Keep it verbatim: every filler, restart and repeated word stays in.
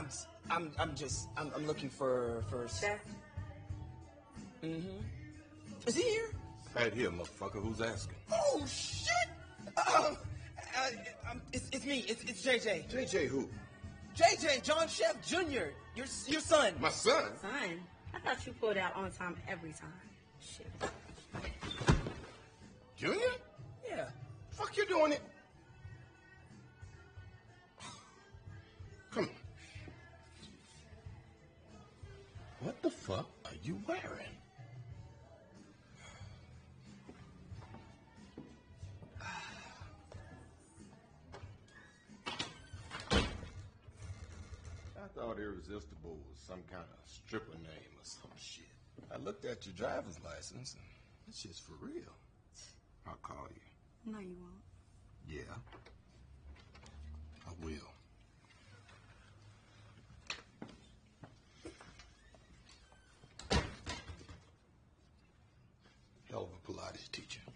I'm, I'm, I'm just, I'm, I'm looking for, for... Chef? Mm-hmm. Is he here? Right here, motherfucker. Who's asking? Oh, shit! Uh, uh, um, it's, it's me. It's, it's J J. J J who? J J, John Chef Junior Your, your son. My son? Son? I thought you pulled out on time every time. Shit. Junior? Yeah. Fuck you doing it? Come on. What the fuck are you wearing? I thought Irresistible was some kind of stripper name or some shit. I looked at your driver's license and that shit's for real. I'll call you. No, you won't. Yeah. I will. Hell of a Pilates teacher.